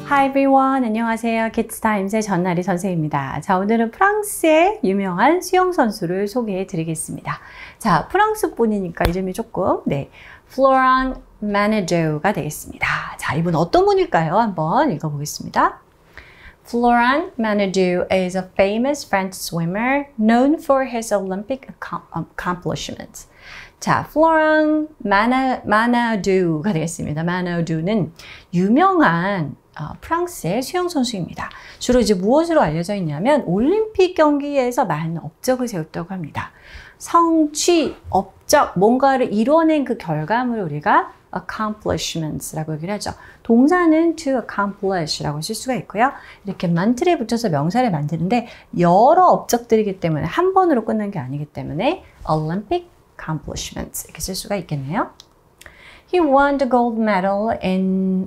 Hi everyone, 안녕하세요. Kids Times의 전나리 선생입니다. 자, 오늘은 프랑스의 유명한 수영 선수를 소개해 드리겠습니다. 자, 프랑스 분이니까 이름이 조금, Florent Menegau가 되겠습니다. 자, 이분 어떤 분일까요? 한번 읽어보겠습니다. Florent Menegau is a famous French swimmer known for his Olympic accomplishments. 자, Florent Menegau가 되겠습니다. Menegau는 유명한 프랑스의 수영 선수입니다. 주로 이제 무엇으로 알려져 있냐면 올림픽 경기에서 많은 업적을 세웠다고 합니다. 성취, 업적, 뭔가를 이뤄낸 그 결과물을 우리가 accomplishments라고 얘기를 하죠. 동사는 to accomplish라고 쓸 수가 있고요. 이렇게 만틀에 붙여서 명사를 만드는데 여러 업적들이기 때문에 한 번으로 끝난 게 아니기 때문에 Olympic accomplishments 이렇게 쓸 수가 있겠네요. He won the gold medal in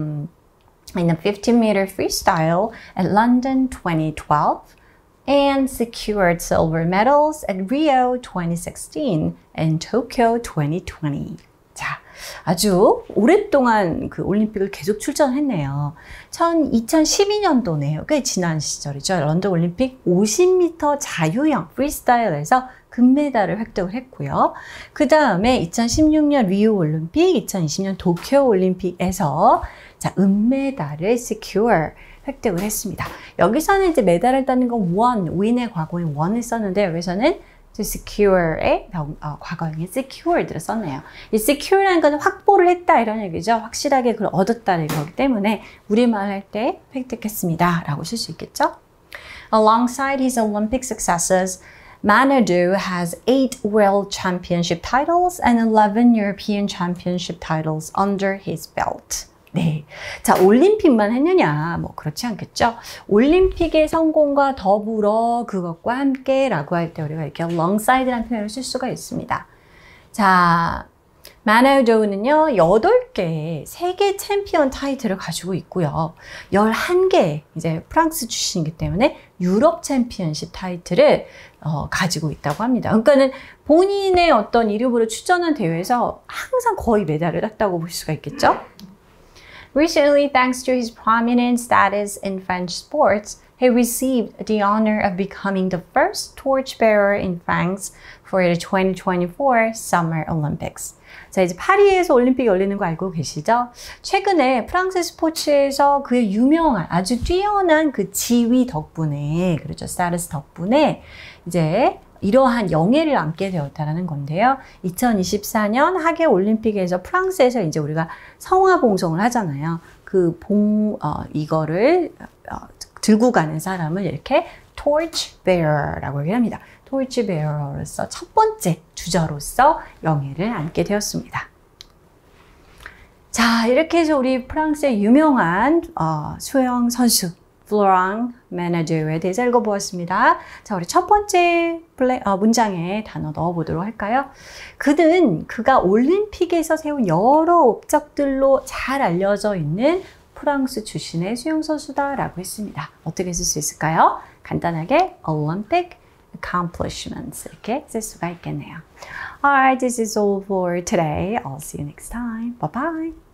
the 15-meter freestyle at London 2012 and secured silver medals at Rio 2016 and Tokyo 2020. 자, 아주 오랫동안 그 올림픽을 계속 출전했네요. 2012년도네요. 꽤 지난 시절이죠. 런던 올림픽 50m 자유형 프리스타일에서 금메달을 획득을 했고요. 그 다음에 2016년 리우 올림픽, 2020년 도쿄 올림픽에서 자, 은메달을 secure 획득을 했습니다. 여기서는 이제 메달을 따는 건 win의 과거에 won을 썼는데 여기서는 to secure의 과거형인 secured를 썼네요. 이 secure라는 건 확보를 했다 이런 얘기죠. 확실하게 그걸 얻었다는 거기 때문에 우리말 할 때 획득했습니다 라고 쓸 수 있겠죠. Alongside his Olympic successes, Menegau has 8 World Championship titles and 11 European Championship titles under his belt. 네. 자, 올림픽만 했느냐? 뭐, 그렇지 않겠죠? 올림픽의 성공과 더불어 그것과 함께 라고 할 때 우리가 이렇게 alongside라는 표현을 쓸 수가 있습니다. 자, Menegau는요, 8개의 세계 챔피언 타이틀을 가지고 있고요. 11개, 이제 프랑스 출신이기 때문에 유럽 챔피언십 타이틀을 가지고 있다고 합니다. 그러니까는 본인의 어떤 이름으로 출전한 대회에서 항상 거의 메달을 땄다고 볼 수가 있겠죠? Recently, thanks to his prominent status in French sports, he received the honor of becoming the first torchbearer in France for the 2024 Summer Olympics. 자, 이제 파리에서 올림픽이 열리는 거 알고 계시죠? 최근에 프랑스 스포츠에서 그의 유명한 아주 뛰어난 그 지위 덕분에, 그렇죠, 스타러스 덕분에 이제 이러한 영예를 안게 되었다는 건데요. 2024년 하계 올림픽에서 프랑스에서 이제 우리가 성화 봉송을 하잖아요. 그 이거를 들고 가는 사람을 이렇게 torch bearer라고 얘기합니다. torch bearer로서 첫 번째 주자로서 영예를 안게 되었습니다. 자, 이렇게 해서 우리 프랑스의 유명한 수영 선수 Florent Menegau에 대해서 읽어보았습니다. 자, 우리 첫 번째 문장에 단어 넣어보도록 할까요? 그가 올림픽에서 세운 여러 업적들로 잘 알려져 있는 프랑스 출신의 수영선수다라고 했습니다. 어떻게 쓸 수 있을까요? 간단하게 Olympic accomplishments 이렇게 쓸 수가 있겠네요. Alright, this is all for today. I'll see you next time. Bye bye.